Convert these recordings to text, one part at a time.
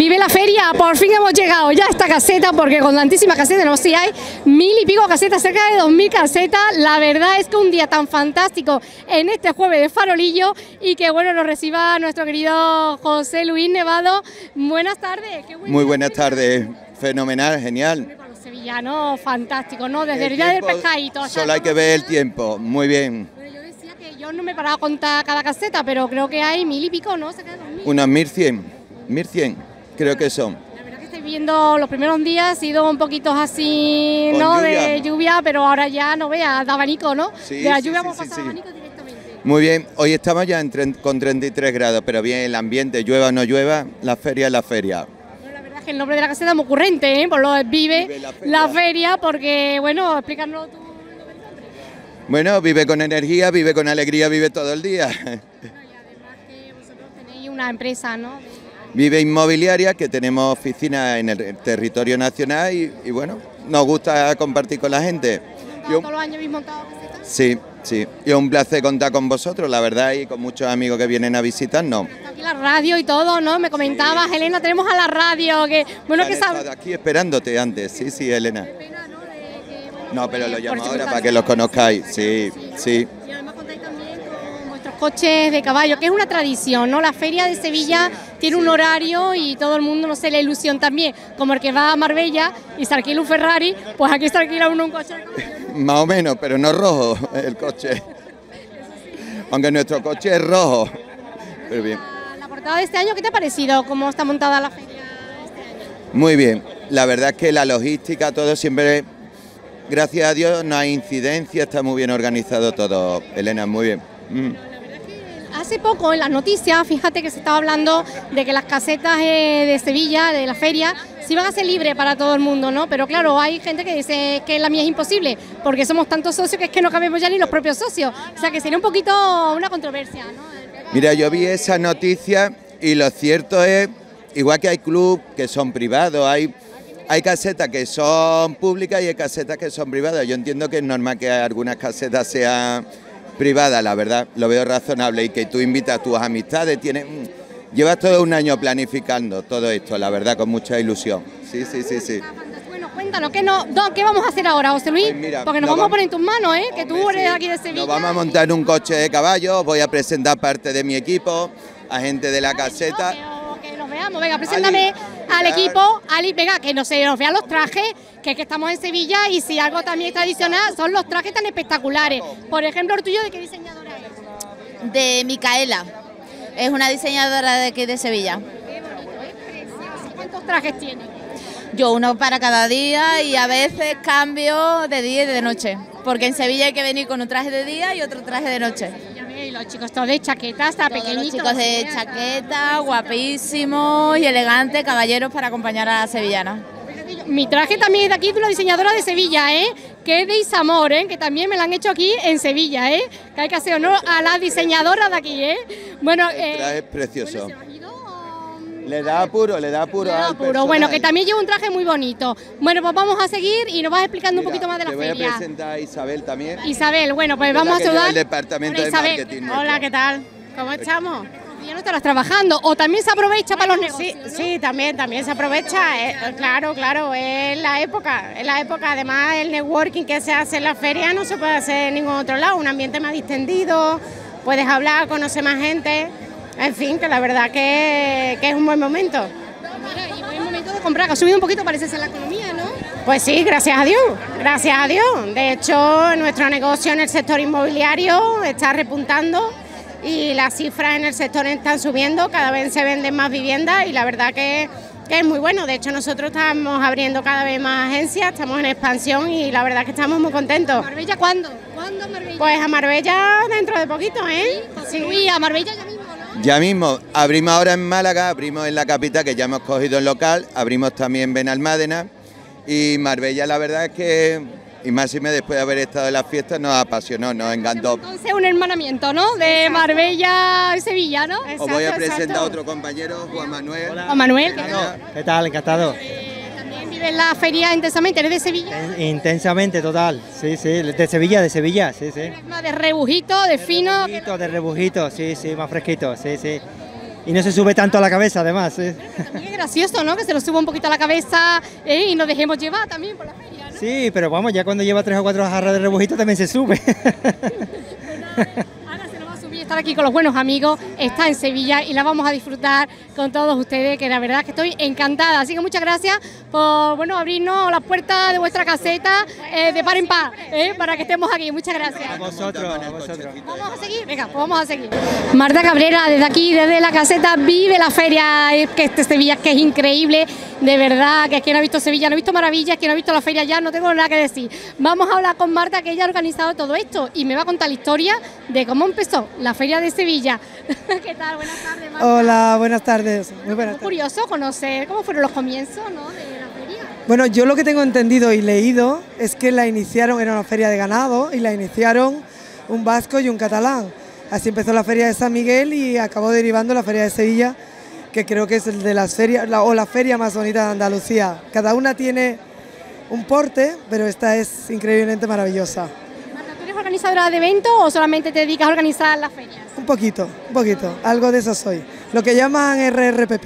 Vive la feria, por fin hemos llegado ya a esta caseta, porque con tantísimas casetas, no sé si hay 1000 y pico casetas, cerca de 2000 casetas. La verdad es que un día tan fantástico en este jueves de farolillo, y que bueno, nos reciba nuestro querido José Luis Nevado. Buenas tardes. Muy buenas tardes, fenomenal, genial. Con los sevillanos, fantástico, ¿no? Desde el día del pescadito. Solo hay que ver el tiempo, muy bien. Bueno, yo decía que yo no me he parado a contar cada caseta, pero creo que hay 1000 y pico, ¿no? Cerca de 2000. Unas 1100, creo que son. La verdad que estoy viendo los primeros días, ha sido un poquito así, ¿no? De lluvia, pero ahora ya no veas, de abanico, ¿no? Sí, de la sí, lluvia sí, hemos sí, pasado sí. abanico directamente. Muy bien, hoy estamos ya con 33 grados, pero bien el ambiente, llueva o no llueva, la feria es la feria. Bueno, la verdad es que el nombre de la caseta es muy ocurrente, ¿eh? Por lo de Vive la feria, porque, bueno, explícanos tú. Bueno, vive con energía, vive con alegría, vive todo el día. Bueno, y además que vosotros tenéis una empresa, ¿no? Vive Inmobiliaria, que tenemos oficinas en el territorio nacional y bueno, nos gusta compartir con la gente. ¿Todos los años habéis montado casetas? Sí, sí, y es un placer contar con vosotros, la verdad, y con muchos amigos que vienen a visitarnos. Está aquí la radio y todo, ¿no? Me comentabas, sí. Elena, tenemos a la radio, que bueno, que sabes. Aquí esperándote antes, sí, sí, Elena. Qué pena, ¿no? No, pero lo llamo ahora para que los conozcáis, sí, sí. Y además contáis también con vuestros coches de caballo, que es una tradición, ¿no? La feria de Sevilla tiene un horario y todo el mundo, no sé, la ilusión también, como el que va a Marbella y se alquila un Ferrari, pues aquí se alquila uno un coche de caballo, ¿no? Más o menos, pero no rojo el coche. Aunque nuestro coche es rojo. Pero bien. La portada de este año, ¿qué te ha parecido? ¿Cómo está montada la feria este año? Muy bien. La verdad es que la logística, todo siempre, gracias a Dios, no hay incidencia, está muy bien organizado todo. Elena, muy bien. Hace poco en las noticias, fíjate que se estaba hablando de que las casetas de Sevilla, de la feria, sí van a ser libres para todo el mundo, ¿no? Pero claro, hay gente que dice que la mía es imposible, porque somos tantos socios que es que no cabemos ya ni los propios socios. O sea que sería un poquito una controversia, ¿no? Mira, yo vi esa noticia y lo cierto es, igual que hay clubes que son privados, hay casetas que son públicas y hay casetas que son privadas. Yo entiendo que es normal que algunas casetas sean privadas, la verdad, lo veo razonable, y que tú invitas a tus amistades, llevas todo un año planificando todo esto, la verdad, con mucha ilusión. Sí, sí, sí, sí. Bueno, cuéntanos, ¿qué vamos a hacer ahora, José Luis? Pues mira, porque nos vamos a poner en tus manos, ¿eh? Que tú eres sí, aquí de Sevilla. Nos vamos a montar un coche de caballo, voy a presentar parte de mi equipo, a gente de la caseta. Que los veamos, venga, preséntame al equipo, Ali, venga, que no se nos vean los trajes, que es que estamos en Sevilla y si algo también es tradicional son los trajes tan espectaculares. Por ejemplo, el tuyo, ¿de qué diseñadora es? De Micaela, es una diseñadora de aquí de Sevilla. Qué bonito, es precioso. ¿Cuántos trajes tiene? Yo uno para cada día y a veces cambio de día y de noche, porque en Sevilla hay que venir con un traje de día y otro traje de noche. Y los chicos todos de chaqueta, hasta pequeñitos. Los chicos de chaqueta, guapísimos y elegantes, caballeros para acompañar a la sevillana. Mi traje también es de aquí, de una diseñadora de Sevilla, ¿eh? Que es de Isamor, ¿eh? Que también me la han hecho aquí en Sevilla, ¿eh? Que hay que hacer honor a la diseñadora de aquí, ¿eh? Bueno, el traje es precioso. Bueno, ¿se os ha ido? Le da apuro al personaje. Bueno, que también lleva un traje muy bonito. Bueno, pues vamos a seguir y nos vas explicando un poquito más de la feria. Te voy a presentar a Isabel también. Isabel, bueno, pues vamos a saludar. El departamento de marketing. Hola, ¿qué tal? ¿Cómo estamos? Ya no estarás trabajando, o también se aprovecha para los negocios, ¿no? Sí, también se aprovecha, claro, es la época, además el networking que se hace en la feria no se puede hacer en ningún otro lado, un ambiente más distendido, puedes hablar, conocer más gente, en fin, que la verdad que es un buen momento. Mira, y buen momento de comprar, que ha subido un poquito, parece ser la economía, ¿no? Pues sí, gracias a Dios, de hecho nuestro negocio en el sector inmobiliario está repuntando, y las cifras en el sector están subiendo, cada vez se venden más viviendas y la verdad que es muy bueno. De hecho, nosotros estamos abriendo cada vez más agencias, estamos en expansión y la verdad que estamos muy contentos. ¿Marbella cuándo? ¿Cuándo Marbella? Pues a Marbella dentro de poquito, ¿eh? Sí. Uy, a Marbella ya mismo, ¿no? Ya mismo, abrimos ahora en Málaga, abrimos en la capital, que ya hemos cogido el local, abrimos también en Benalmádena, y Marbella la verdad es que, y más y más después de haber estado en las fiestas, nos apasionó, nos encantó. Entonces un hermanamiento, ¿no? De Marbella y Sevilla, ¿no? Os voy a presentar a otro compañero, Juan Manuel. Hola. Juan Manuel, ¿qué tal? Encantado. También vive en la feria intensamente, ¿eres de Sevilla? Intensamente, total, sí, de Sevilla, sí. Más de rebujito, de fino. De rebujito, sí, más fresquito, sí. y no se sube tanto a la cabeza además. También es gracioso, ¿no? Que se lo suba un poquito a la cabeza y nos dejemos llevar también por la feria, ¿no? Sí, pero vamos, ya cuando lleva 3 o 4 jarras de rebujito también se sube. Ahora se nos va a subir, estar aquí con los buenos amigos, está en Sevilla y la vamos a disfrutar con todos ustedes, que la verdad es que estoy encantada. Así que muchas gracias por, bueno, abrirnos las puertas de vuestra caseta de par en par, para que estemos aquí. Muchas gracias. A vosotros, a vosotros. ¿Vamos a seguir? Venga, pues vamos a seguir. Marta Cabrera, desde aquí, desde la caseta, vive la feria que este Sevilla, que es increíble, de verdad, que es que no ha visto Sevilla, no ha visto maravillas, que no ha visto la feria ya, no tengo nada que decir. Vamos a hablar con Marta, que ella ha organizado todo esto y me va a contar la historia de cómo empezó la feria de Sevilla. ¿Qué tal? Buenas tardes, Marta. Hola, buenas tardes. Muy buenas Es tardes. curioso conocer cómo fueron los comienzos, ¿no?, de la feria. Bueno, yo lo que tengo entendido y leído es que la iniciaron, era una feria de ganado, y la iniciaron un vasco y un catalán. Así empezó la feria de San Miguel y acabó derivando la feria de Sevilla, que creo que es el de las ferias, la feria más bonita de Andalucía. Cada una tiene un porte, pero esta es increíblemente maravillosa. Marta, ¿tú eres organizadora de eventos o solamente te dedicas a organizar las ferias? Un poquito, algo de eso soy. Lo que llaman RRPP.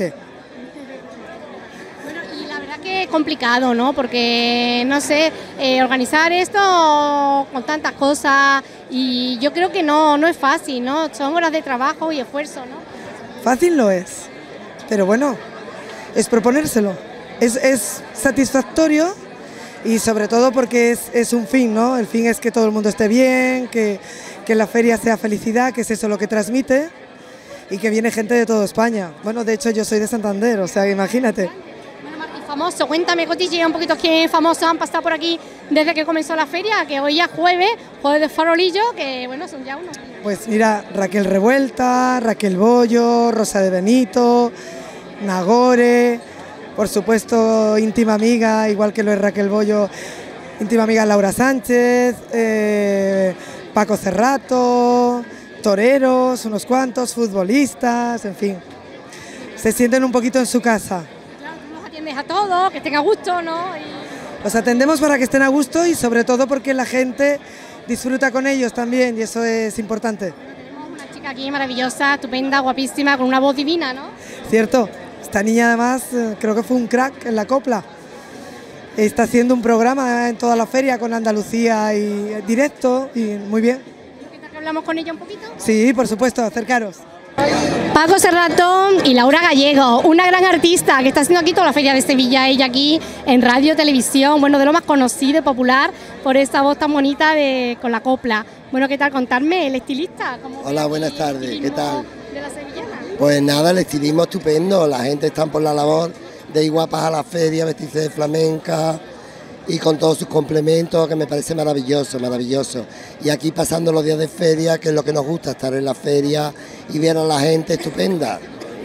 Bueno, y la verdad que es complicado, ¿no? Porque, no sé, organizar esto con tantas cosas, y yo creo que no es fácil, ¿no? Son horas de trabajo y esfuerzo, ¿no? Fácil no es, pero bueno, es proponérselo. Es satisfactorio, y sobre todo porque es un fin, ¿no? El fin es que todo el mundo esté bien, que la feria sea felicidad, que es eso lo que transmite, y que viene gente de toda España. Bueno, de hecho yo soy de Santander, o sea, imagínate. Bueno, Martí, famoso, cuéntame, cotilla, un poquito quién famosos han pasado por aquí desde que comenzó la feria, que hoy ya jueves de farolillo, que bueno, son ya unos. Pues mira, Raquel Revuelta, Raquel Bollo, Rosa de Benito, Nagore, por supuesto íntima amiga, igual que lo es Raquel Bollo, íntima amiga Laura Sánchez, Paco Cerrato, toreros, unos cuantos, futbolistas, en fin. Se sienten un poquito en su casa. Claro, tú los atiendes a todos, que estén a gusto, ¿no? Los atendemos para que estén a gusto y sobre todo porque la gente disfruta con ellos también, y eso es importante. Tenemos una chica aquí maravillosa, estupenda, guapísima, con una voz divina, ¿no? Cierto, esta niña además creo que fue un crack en la copla. Está haciendo un programa en toda la feria con Andalucía y directo, y muy bien. ¿Qué tal que hablamos con ella un poquito? Sí, por supuesto, acercaros. Paco Cerrato y Laura Gallego, una gran artista que está haciendo aquí toda la feria de Sevilla, ella aquí en radio, televisión, bueno, de lo más conocido y popular por esa voz tan bonita con la copla. Bueno, ¿qué tal? Contarme, el estilista. Hola, buenas tardes, ¿qué tal? De la sevillana. Pues nada, el estilismo estupendo, la gente está por la labor de ir guapas a la feria, vestirse de flamenca y con todos sus complementos, que me parece maravilloso, maravilloso. Y aquí pasando los días de feria, que es lo que nos gusta, estar en la feria y ver a la gente estupenda,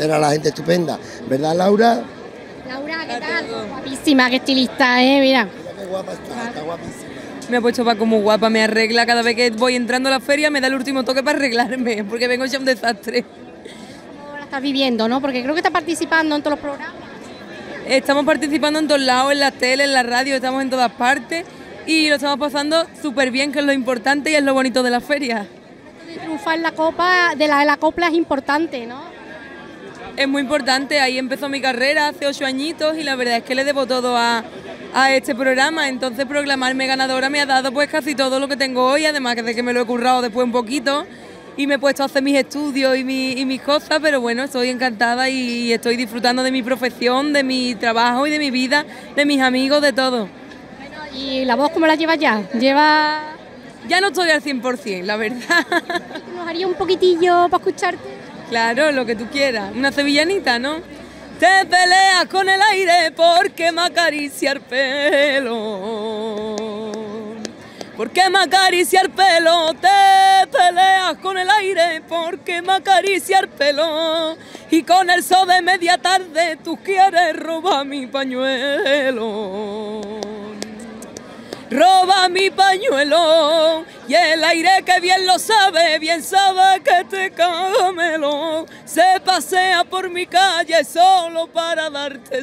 ¿verdad, Laura? Laura, ¿qué tal? Guapísima, qué estilista, mira. Qué guapa está guapísima. Me ha puesto Paco muy guapa, me arregla cada vez que voy entrando a la feria, me da el último toque para arreglarme, porque vengo ya un desastre. ¿Cómo la estás viviendo, no? Porque creo que estás participando en todos los programas. Estamos participando en todos lados, en la tele, en la radio, estamos en todas partes y lo estamos pasando súper bien, que es lo importante y es lo bonito de la feria. De triunfar en la copa, de la copla es importante, ¿no? Es muy importante, ahí empezó mi carrera hace 8 añitos y la verdad es que le debo todo a este programa, entonces proclamarme ganadora me ha dado pues casi todo lo que tengo hoy, además de que me lo he currado después un poquito y me he puesto a hacer mis estudios y mis cosas, pero bueno, estoy encantada y estoy disfrutando de mi profesión, de mi trabajo y de mi vida, de mis amigos, de todo. Bueno, ¿y la voz cómo la llevas ya? Ya no estoy al 100%, la verdad. ¿Nos haría un poquitillo para escucharte? Claro, lo que tú quieras, una sevillanita, ¿no? Te peleas con el aire porque me acaricia el pelo. Porque me acaricia el pelo, te peleas con el aire porque me acaricia el pelo. Y con el sol de media tarde tú quieres robar mi pañuelo. Roba mi pañuelo y el aire que bien lo sabe, bien sabe que te camelo. Se pasea por mi calle solo para darte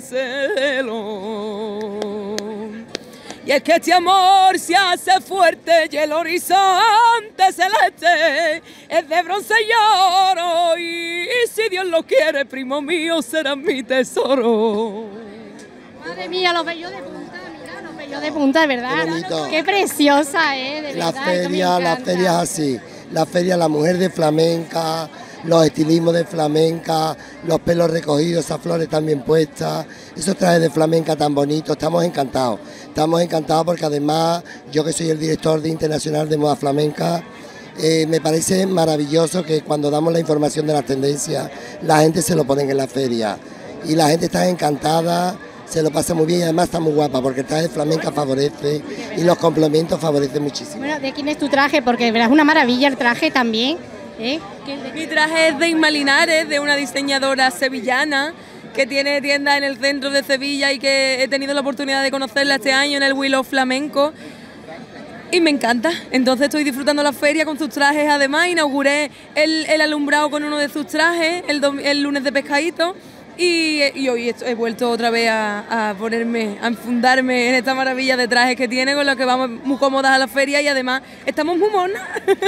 celo. Y es que este amor se hace fuerte y el horizonte celeste es de bronce y oro. Y si Dios Dios lo quiere, primo mío, será mi tesoro. Madre mía, los vellos de punta, mira, los vellos de punta, de verdad. Qué bonito. Qué preciosa, de La verdad. esto me feria, las encanta. ferias así, la feria, la mujer de flamenca, los estilismos de flamenca, los pelos recogidos, esas flores también puestas, esos trajes de flamenca tan bonitos, estamos encantados porque además yo que soy el director de Internacional de Moda Flamenca, me parece maravilloso que cuando damos la información de las tendencias, la gente se lo pone en la feria y la gente está encantada, se lo pasa muy bien y además está muy guapa porque el traje de flamenca favorece y los complementos favorecen muchísimo. Bueno, ¿de quién es tu traje? Porque de verdad es una maravilla el traje también. Mi traje es de Isma Linares, de una diseñadora sevillana que tiene tienda en el centro de Sevilla y que he tenido la oportunidad de conocerla este año en el Willow Flamenco. Y me encanta, entonces estoy disfrutando la feria con sus trajes, además inauguré el alumbrado con uno de sus trajes el lunes de pescadito y hoy he vuelto otra vez a ponerme, a enfundarme en esta maravilla de trajes que tiene, con los que vamos muy cómodas a la feria y además estamos muy monas.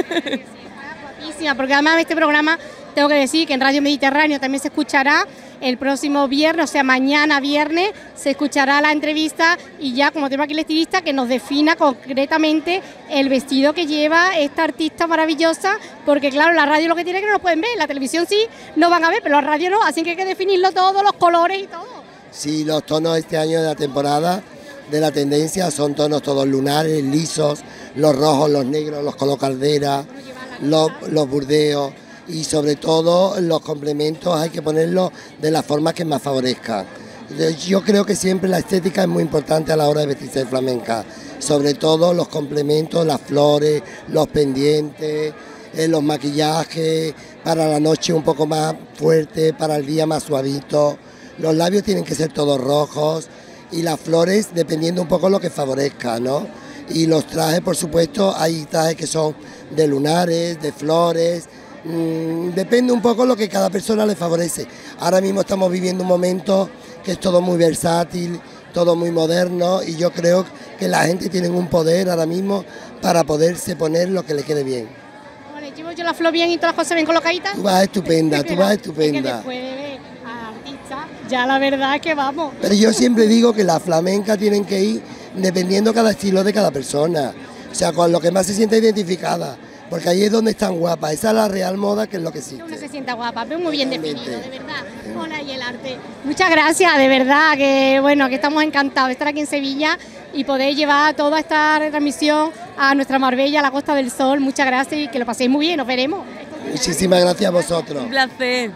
Porque además este programa, tengo que decir que en Radio Mediterráneo también se escuchará el próximo viernes, o sea, mañana viernes, se escuchará la entrevista y ya como tengo aquí el estilista que nos defina concretamente el vestido que lleva esta artista maravillosa, porque claro, la radio lo que tiene es que no lo pueden ver, la televisión sí, no van a ver, pero la radio no, así que hay que definirlo todo, los colores y todo. Sí, los tonos este año de la temporada de la tendencia son tonos todos lunares, lisos, los rojos, los negros, los color caldera, los burdeos y sobre todo los complementos hay que ponerlos de la forma que más favorezca. Yo creo que siempre la estética es muy importante a la hora de vestirse de flamenca, sobre todo los complementos, las flores, los pendientes, los maquillajes, para la noche un poco más fuerte, para el día más suavito, los labios tienen que ser todos rojos y las flores dependiendo un poco lo que favorezca, ¿no? Y los trajes, por supuesto, hay trajes que son de lunares, de flores, depende un poco lo que cada persona le favorece. Ahora mismo estamos viviendo un momento que es todo muy versátil, todo muy moderno y yo creo que la gente tiene un poder ahora mismo para poderse poner lo que le quede bien. Bueno, llevo yo la flor bien y todas las cosas bien colocaditas. Tú vas estupenda, tú vas estupenda. Es que después de ver a la artista, ya la verdad es que vamos. Pero yo siempre digo que las flamencas tienen que ir dependiendo cada estilo de cada persona, o sea, con lo que más se siente identificada, porque ahí es donde están guapas, esa es la real moda que es lo que existe. Uno se sienta guapa, pero muy bien definido, de verdad. Hola, y el arte. Muchas gracias, de verdad, que bueno, que estamos encantados de estar aquí en Sevilla y poder llevar toda esta retransmisión a nuestra Marbella, a la Costa del Sol. Muchas gracias y que lo paséis muy bien, nos veremos. Muchísimas gracias a vosotros. Un placer.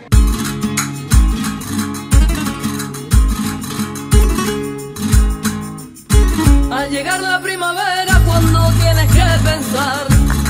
Al llegar la primavera, cuando tienes que pensar,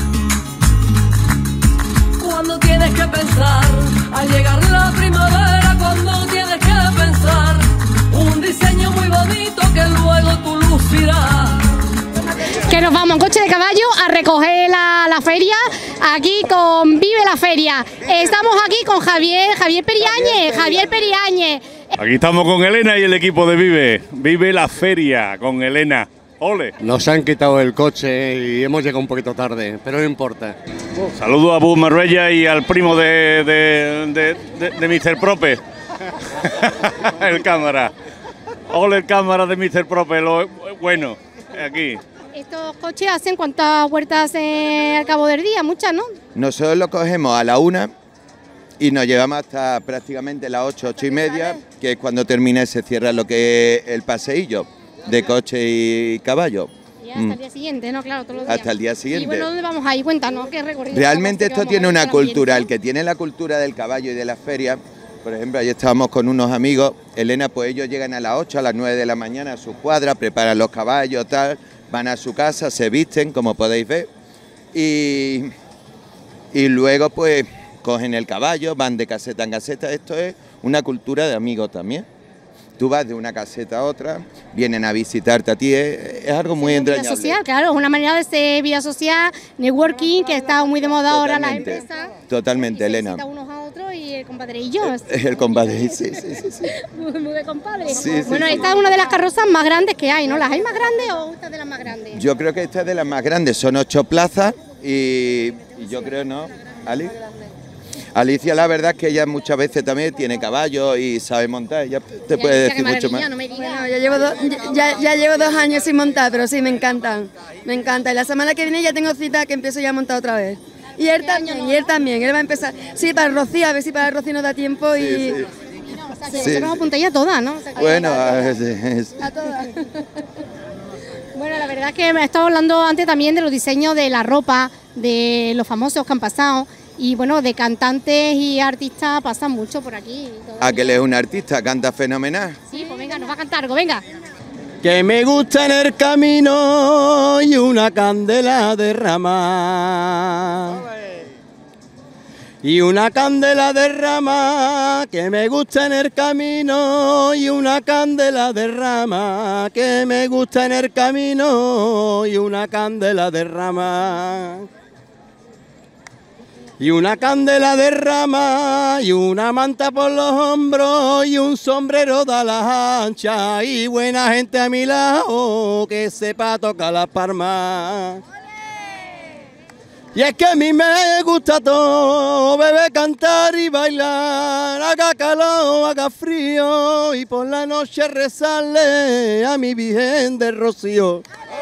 cuando tienes que pensar, al llegar la primavera, cuando tienes que pensar, un diseño muy bonito que luego tú lucirás. Que nos vamos en coche de caballo a recoger la feria, aquí con Vive la Feria. Estamos aquí con Javier Periáñez. Aquí estamos con Elena y el equipo de Vive la Feria con Elena. ¡Ole! Nos han quitado el coche y hemos llegado un poquito tarde, pero no importa. Saludo a Bus Marbella y al primo de Mr. Prope. El cámara. ¡Ole el cámara de Mr. Prope! Bueno, aquí. ¿Estos coches hacen cuántas vueltas al cabo del día? Muchas, ¿no? Nosotros lo cogemos a la 1 y nos llevamos hasta prácticamente las 8:30, que es cuando termina y se cierra lo que es el paseillo de coche y caballo. Y hasta el día siguiente, ¿no? Claro, todos los días. Hasta el día siguiente. Y bueno, ¿dónde vamos ahí? Cuéntanos, ¿qué recorrido? Realmente esto tiene una cultura, el que tiene la cultura del caballo y de las ferias. Por ejemplo, ayer estábamos con unos amigos, Elena, pues ellos llegan a las 8, a las 9 de la mañana a su cuadra, preparan los caballos, tal, van a su casa, se visten, como podéis ver, y luego pues cogen el caballo, van de caseta en caseta. Esto es una cultura de amigos también. Tú vas de una caseta a otra, vienen a visitarte a ti, es algo muy entrañable. Vida social, claro, es una manera de ser vida social, networking, que está muy de moda ahora en las empresas. Totalmente, Elena. Se unos a otros y el compadreillo. El compadre, sí. Muy de compadre. Sí, bueno, esta es una de las carrozas más grandes que hay, ¿no? ¿Las hay más grandes o esta es de las más grandes? Yo creo que esta es de las más grandes, son 8 plazas y yo creo, ¿no, Ali? Alicia, la verdad es que ella muchas veces también tiene caballo y sabe montar, ella te puede decir mucho más. No bueno, ya llevo 2 años sin montar, pero sí, me encantan, me encanta. Y la semana que viene ya tengo cita que empiezo ya a montar otra vez. Y él también, él va a empezar, sí, para Rocío, a ver si para Rocío nos da tiempo y... Se nos apuntáis a todas, ¿no? Bueno, a todas. Bueno, la verdad es que me he estado hablando antes también de los diseños de la ropa, de los famosos que han pasado. Y bueno, de cantantes y artistas pasan mucho por aquí. Aquel es un artista, canta fenomenal. Sí, pues venga, nos va a cantar algo, venga. Que me gusta en el camino y una candela derrama. Y una candela derrama, que me gusta en el camino y una candela derrama, que me gusta en el camino y una candela derrama. Y una candela de rama, y una manta por los hombros, y un sombrero de alas anchas, y buena gente a mi lado, que sepa tocar las palmas. Y es que a mí me gusta todo, beber, cantar y bailar, haga calor, haga frío, y por la noche rezarle a mi Virgen de Rocío.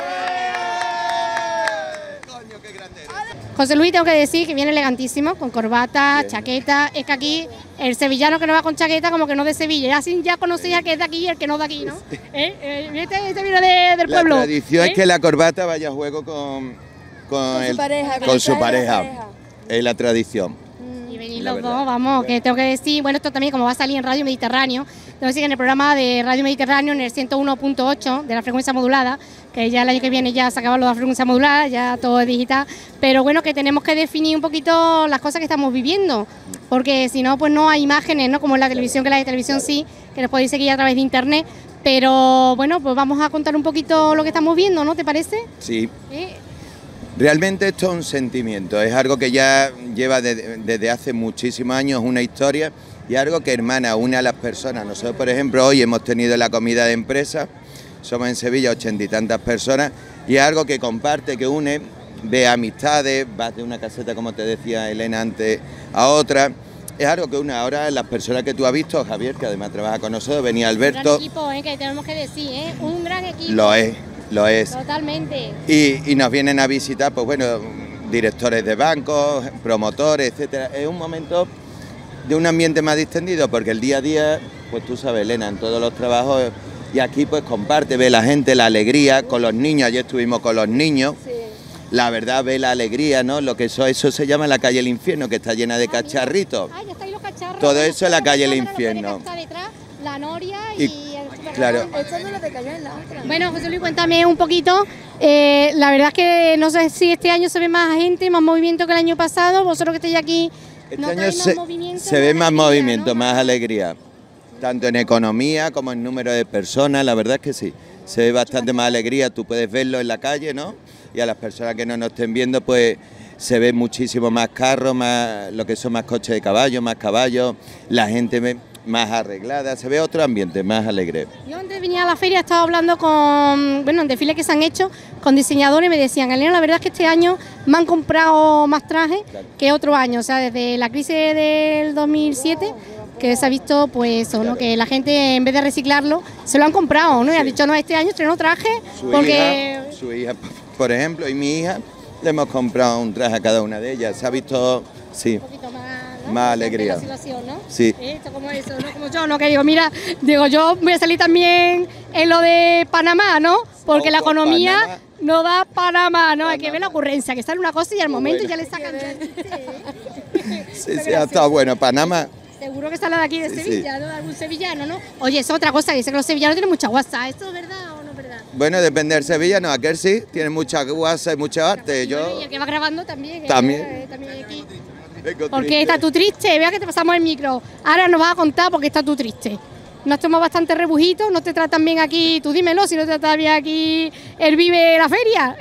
José Luis, tengo que decir que viene elegantísimo, con corbata, chaqueta. Es que aquí el sevillano que no va con chaqueta como que no es de Sevilla. Así ya conocéis al que es de aquí y el que no es de aquí, ¿no? Este viene del pueblo. La tradición es que la corbata vaya a juego con su pareja. Es la tradición. Y venís los dos, vamos, que tengo que decir, bueno, esto también como va a salir en Radio Mediterráneo, tengo que decir que en el programa de Radio Mediterráneo, en el 101.8 de la frecuencia modulada, que ya el año que viene ya se acaba lo de la frecuencia modulada, ya todo es digital, pero bueno, que tenemos que definir un poquito las cosas que estamos viviendo, porque si no, pues no hay imágenes, ¿no? Como en la televisión, que la de televisión sí, que nos podéis seguir a través de internet, pero bueno, pues vamos a contar un poquito lo que estamos viendo, ¿no? ¿Te parece? Sí. Realmente esto es un sentimiento, es algo que ya lleva desde hace muchísimos años, una historia y algo que hermana, une a las personas. Nosotros, por ejemplo, hoy hemos tenido la comida de empresa, somos en Sevilla 80 y tantas personas y es algo que comparte, que une, ve amistades, vas de una caseta, como te decía Elena antes, a otra. Es algo que une ahora las personas que tú has visto, Javier, que además trabaja con nosotros, venía Alberto. Un gran equipo, que tenemos que decir, un gran equipo. Lo es. Totalmente. Y nos vienen a visitar, pues bueno, directores de bancos, promotores, etcétera. Es un momento de un ambiente más distendido, porque el día a día, pues tú sabes, Elena, en todos los trabajos, y aquí pues comparte, ve la gente, la alegría, con los niños, ayer estuvimos con los niños. Sí. La verdad, ve la alegría, ¿no? Lo que eso se llama la calle del infierno, que está llena de cacharritos. Ya estáis los cacharros. Todo eso es la calle del infierno. Está detrás, la noria y claro. Bueno, José Luis, cuéntame un poquito. La verdad es que no sé si este año se ve más gente, más movimiento que el año pasado. Vosotros que estáis aquí, este año se ve más movimiento, ¿no? Más alegría. Tanto en economía como en número de personas, la verdad es que sí. Se ve bastante más alegría, tú puedes verlo en la calle, ¿no? Y a las personas que no nos estén viendo, pues se ve muchísimo más carros, más lo que son más coches de caballos, la gente más arreglada, se ve otro ambiente más alegre. Yo antes de venir a la feria estaba hablando con, bueno, en desfiles que se han hecho con diseñadores y me decían, Elena, la verdad es que este año me han comprado más trajes que otro año, o sea, desde la crisis del 2007, que se ha visto pues eso, ¿no? Que la gente en vez de reciclarlo se lo han comprado, ¿no? Y han dicho, no, este año estreno traje Su hija, por ejemplo, y mi hija, le hemos comprado un traje a cada una de ellas, se ha visto, sí. Más alegría. ¿No? Sí. Esto como eso, no como yo, no que digo, mira, yo voy a salir también en lo de Panamá, ¿no? Porque la economía Panamá no da Panamá, ¿no? Hay que ver la ocurrencia, que sale una cosa y al momento ya le sacan. Sí, ha estado bueno, Panamá. Seguro que sale de aquí de Sevilla, ¿no? De algún sevillano, ¿no? Oye, es otra cosa, dice que los sevillanos tienen mucha guasa, ¿esto es verdad o no es verdad? Bueno, depende del sevillano, aquel sí, tiene mucha guasa y mucha arte. Y el que va grabando también. También aquí. Porque estás tú triste, vea que te pasamos el micro. Ahora nos vas a contar porque estás tú triste. Nos tomas bastante rebujitos, no te tratan bien aquí, tú dímelo, si no te tratan bien aquí el Vive la Feria.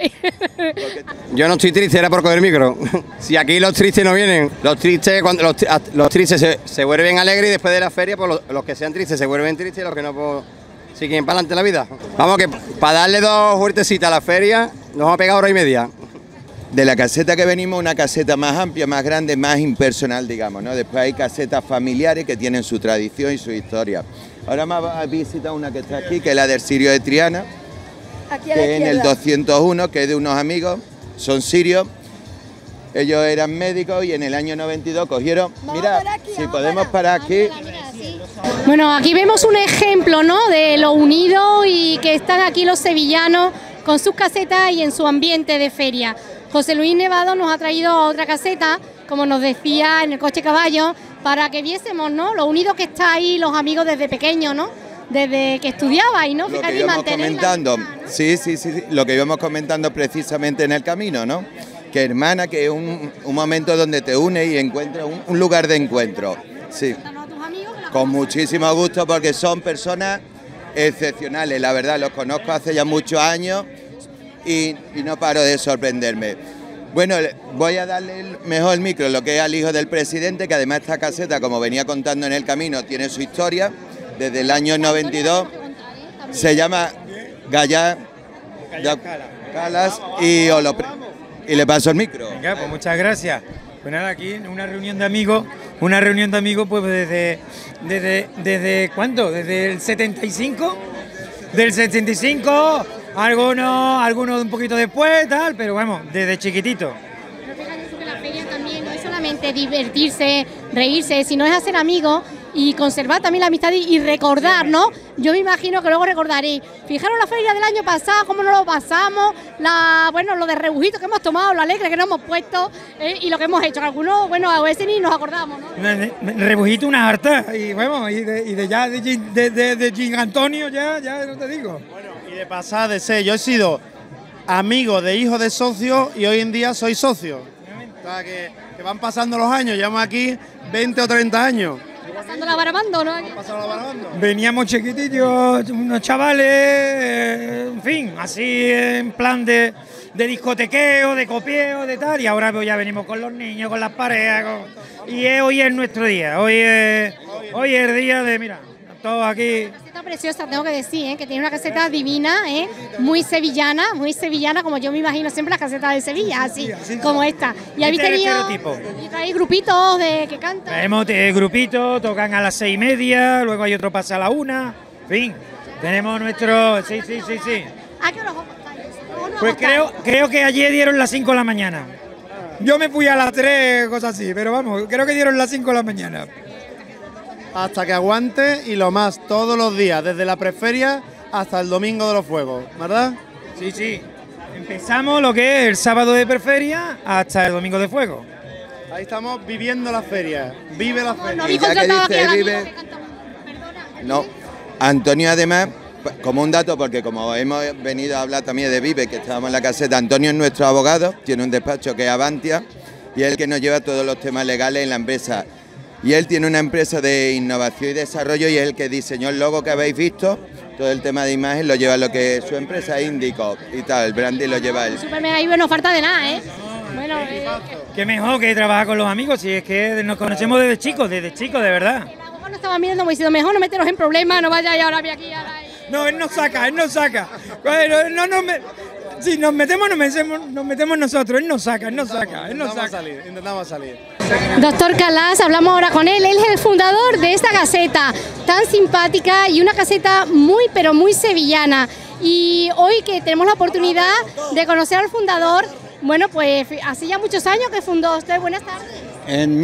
Yo no estoy triste, era por coger el micro. Si aquí los tristes no vienen, los tristes cuando los tristes se vuelven alegres y después de la feria, pues los que sean tristes se vuelven tristes y los que no, pues siguen para adelante la vida. Vamos, que para darle 2 vueltecitas a la feria, nos vamos a pegar 1 hora y media. de la caseta que venimos, una caseta más amplia, más grande, más impersonal, digamos, ¿no? Después hay casetas familiares que tienen su tradición y su historia. Ahora me va a visitar una que está aquí, que es la del Sirio de Triana, que es en el 201, que es de unos amigos, son sirios. Ellos eran médicos y en el año 92 cogieron... Mira, si podemos parar aquí... Bueno, aquí vemos un ejemplo, ¿no?, de lo unido y que están aquí los sevillanos con sus casetas y en su ambiente de feria. José Luis Nevado nos ha traído otra caseta, como nos decía, en el coche caballo, para que viésemos, ¿no?, lo unido que está ahí los amigos desde pequeños, ¿no?, desde que estudiabais, ¿no? Lo que íbamos comentando, sí, lo que íbamos comentando precisamente en el camino, ¿no? Que hermana, que es un momento donde te unes y encuentras un lugar de encuentro, sí. Con muchísimo gusto porque son personas excepcionales, la verdad, los conozco hace ya muchos años y no paro de sorprenderme. Bueno, voy a darle mejor el micro, lo que es al hijo del presidente, que además esta caseta, como venía contando en el camino, tiene su historia, desde el año 92, se llama Gallá Calas y le paso el micro. Venga, pues muchas gracias. Pues nada, aquí una reunión de amigos pues desde ¿cuánto? Desde el 75, del 75, algunos un poquito después, tal, pero vamos, desde chiquitito. Pero fíjate que la feria también no es solamente divertirse, reírse, sino es hacer amigos y conservar también la amistad y recordar, ¿no? Yo me imagino que luego recordaréis. Fijaros la feria del año pasado, cómo nos lo pasamos, bueno, lo de rebujito que hemos tomado, lo alegre que nos hemos puesto y lo que hemos hecho. Algunos, bueno, a veces ni nos acordamos, ¿no? Rebujito una harta y bueno, de Gin Antonio ya no te digo. Bueno, y de pasar de ser, yo he sido amigo de hijo de socio y hoy en día soy socio. O sea, que van pasando los años, llevamos aquí 20 o 30 años. Pasando la barabando, ¿no? Veníamos chiquitillos, unos chavales, en fin, así en plan de discotequeo, de copieo, de tal, y ahora pues ya venimos con los niños, con las parejas, hoy es nuestro día, hoy es el día de, mira, todos aquí. Una caseta preciosa, tengo que decir, que tiene una caseta divina, muy sevillana, como yo me imagino siempre las casetas de Sevilla, así como esta. Y habéis tenido hay grupitos que cantan. Tenemos grupitos, tocan a las 6:30, luego hay otro pasa a la 1, en fin, tenemos nuestro, sí. ¿A qué hora Pues creo que ayer dieron las 5 de la mañana. Yo me fui a las 3, cosas así, pero vamos, creo que dieron las 5 de la mañana. Hasta que aguante y lo más, todos los días, desde la preferia hasta el domingo de los fuegos, ¿verdad? Sí. Empezamos lo que es el sábado de preferia hasta el domingo de fuego. Ahí estamos viviendo la feria, vive la feria. Y ya que dice vive, no, Antonio además, como un dato, porque como hemos venido a hablar también de Vive, que estábamos en la caseta, Antonio es nuestro abogado, tiene un despacho que es Avantia y es el que nos lleva todos los temas legales en la empresa. Y él tiene una empresa de innovación y desarrollo y es el que diseñó el logo que habéis visto, todo el tema de imagen lo lleva lo que es su empresa Índico y tal, el branding lo lleva él. Super mega, ahí no falta de nada, Bueno, qué mejor que trabajar con los amigos, si es que nos conocemos desde chicos, de verdad. El abogado nos estaba mirando como diciendo, mejor no meternos en problemas, no vaya y ahora aquí, ahora ahí. No, él nos saca. Bueno, si nos metemos nosotros, él nos saca. Intentamos salir. Doctor Calas, hablamos ahora con él. Él es el fundador de esta caseta tan simpática y una caseta muy, pero muy sevillana. Y hoy que tenemos la oportunidad de conocer al fundador, bueno, pues hace ya muchos años que fundó usted. Buenas tardes. En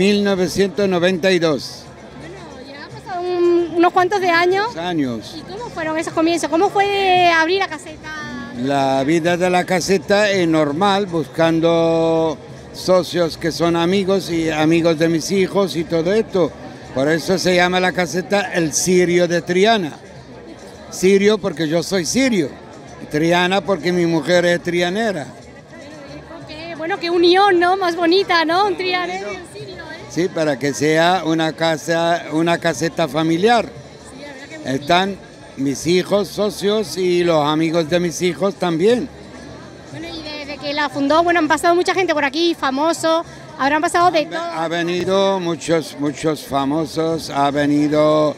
1992. Bueno, ya han pasado unos cuantos de años. ¿Y cómo fueron esos comienzos? ¿Cómo fue abrir la caseta? La vida de la caseta es normal, buscando socios que son amigos y amigos de mis hijos y todo esto. Por eso se llama la caseta el Sirio de Triana. Sirio porque yo soy sirio, Triana porque mi mujer es trianera. Bueno, qué unión, ¿no? Más bonita, ¿no? Un trianero y un sirio, Sí, para que sea una caseta familiar. Están mis hijos, socios y los amigos de mis hijos también. Bueno, y desde que la fundó, bueno, han pasado mucha gente por aquí, famosos, habrán pasado de todo. Ha venido muchos famosos, ha venido,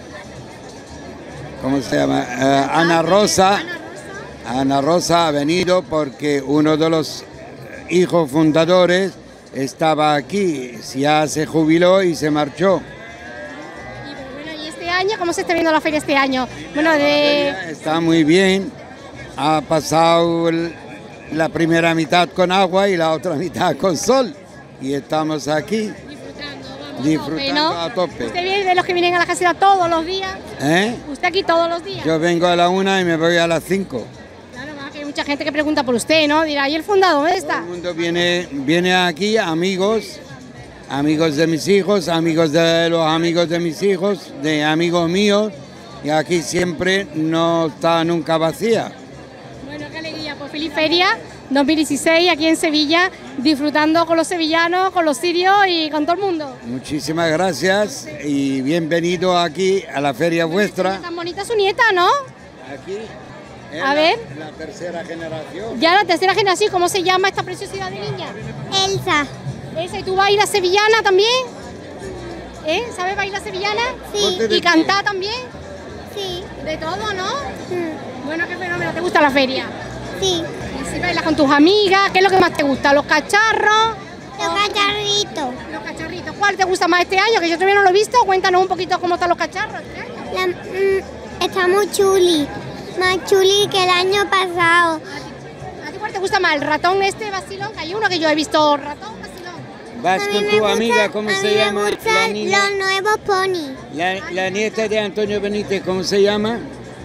¿cómo se llama? Ana Rosa ha venido porque uno de los hijos fundadores estaba aquí, ya se jubiló y se marchó. Bueno, ¿y este año cómo se está viendo la feria este año? Bueno, Está muy bien, ha pasado la primera mitad con agua y la otra mitad con sol y estamos aquí disfrutando a tope. ¿Usted viene de los que vienen a la caseta todos los días? ¿Eh? ¿Usted aquí todos los días? Yo vengo a la 1 y me voy a las 5. Claro, que hay mucha gente que pregunta por usted, ¿no? Dirá, ¿y el fundador dónde está? Todo el mundo viene aquí, amigos de mis hijos, amigos de los amigos de mis hijos, de amigos míos, y aquí siempre no está nunca vacía. Bueno, qué alegría, pues feliz feria 2016 aquí en Sevilla, disfrutando con los sevillanos, con los sirios y con todo el mundo. Muchísimas gracias y bienvenido aquí a la feria vuestra. Tan bonita su nieta, ¿no? Aquí. A ver. La tercera generación. Ya la tercera generación, ¿cómo se llama esta preciosidad de niña? Elsa. Elsa, ¿y tú bailas sevillana también? ¿Sabes bailar sevillana? Sí. ¿Y cantar también? Sí. De todo, ¿no? Bueno, qué fenómeno, ¿te gusta la feria? Sí. ¿Y si bailas con tus amigas? ¿Qué es lo que más te gusta? ¿Los cacharros? Los cacharritos. Los cacharritos. ¿Cuál te gusta más este año? Que yo todavía no lo he visto. Cuéntanos un poquito cómo están los cacharros este año. Está muy chuli. Más chuli que el año pasado. ¿A ti cuál te gusta más? ¿El ratón vacilón? Que hay uno que yo he visto, ratón vacilón. Vas con tu amiga, ¿cómo se llama? La niña. Los nuevos pony. La nieta de Antonio Benítez, ¿cómo se llama?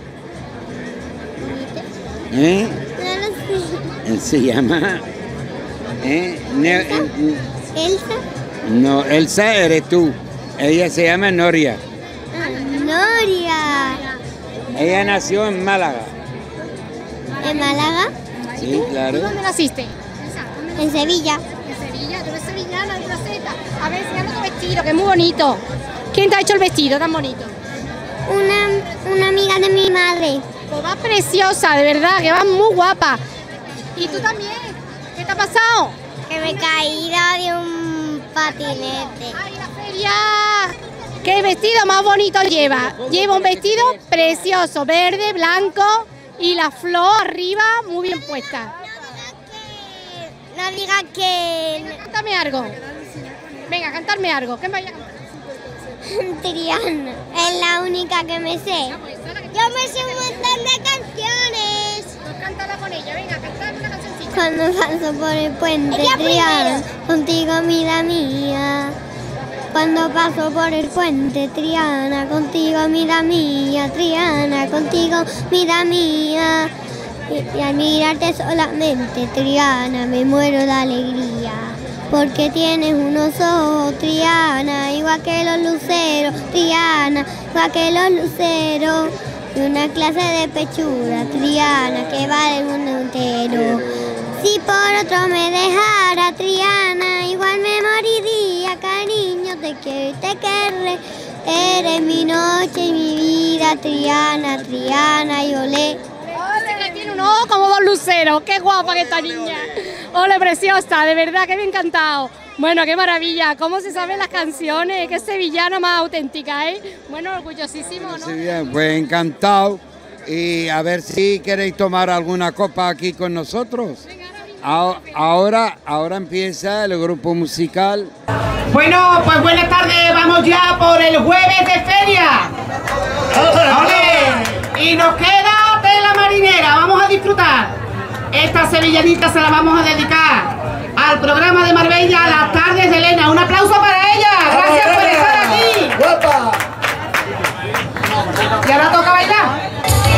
¿Eh? No lo sé. Se llama... ¿Elsa? No, Elsa eres tú. Ella se llama Noria. Noria. Ella nació en Málaga. ¿En Málaga? Sí, claro. ¿Y dónde naciste? En Sevilla. En Sevilla, tú eres sevillana de Placeta. A ver, enséñame tu vestido, que es muy bonito. ¿Quién te ha hecho el vestido tan bonito? Una amiga de mi madre. Pues va preciosa, de verdad, que va muy guapa. ¿Y tú también? ¿Qué te ha pasado? Que me he caído de un patinete. ¡Ay, la feria! ¿Qué vestido más bonito lleva? Lleva un vestido precioso, verde, blanco y la flor arriba muy bien puesta. No digas que... Cántame algo. Venga, cantarme algo. ¿Qué me vaya a cantar? Triana, es la única que me sé. Yo me sé un montón de canciones. Pues cántala con ella, venga, cántame una cancioncita. Cuando paso por el puente, Triana, contigo vida mía. Cuando paso por el puente, Triana, contigo vida mía. Triana, contigo vida mía. Y al mirarte solamente, Triana, me muero de alegría. Porque tienes unos ojos, Triana, igual que los luceros, Triana, igual que los luceros. Y una clase de pechura, Triana, que vale el mundo entero. Si por otro me dejara, Triana, igual me moriría, cariño, te quiero y te querré. Eres mi noche y mi vida, Triana, Triana, y olé. Tiene un ojo como dos luceros, qué guapa que esta niña. Ole, preciosa, de verdad que me ha encantado. Bueno, qué maravilla, cómo se saben las canciones, qué sevillana más auténtica, ¿eh? Bueno, orgullosísimo, ¿no? Sí, bien, pues encantado. Y a ver si queréis tomar alguna copa aquí con nosotros. Ahora empieza el grupo musical. Bueno, pues buenas tardes, vamos ya por el jueves de feria. ¡Ole! Y nos queda tela marinera, vamos a disfrutar. Esta sevillanita se la vamos a dedicar al programa de Marbella, Las Tardes de Elena. Un aplauso para ella, gracias por estar aquí. ¡Guapa! Y ahora toca bailar.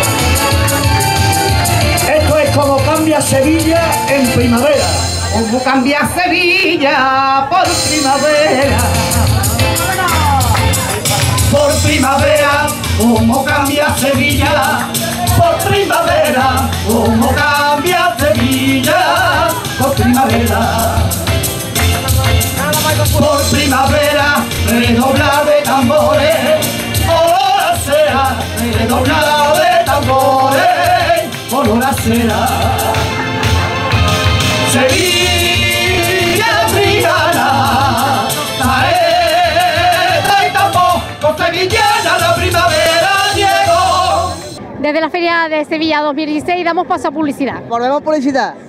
Esto es como cambia Sevilla en primavera. Como cambia Sevilla por primavera. Por primavera, como cambia Sevilla. Por primavera, como cambia Sevilla. Por primavera. Por primavera, redoblar de tambores. Olor a cera, redoblar de tambores. Olor a cera. Sevilla Triana, saeta y tampoco sevillana, la primavera llegó. Desde la Feria de Sevilla 2016 damos paso a publicidad. Volvemos publicidad.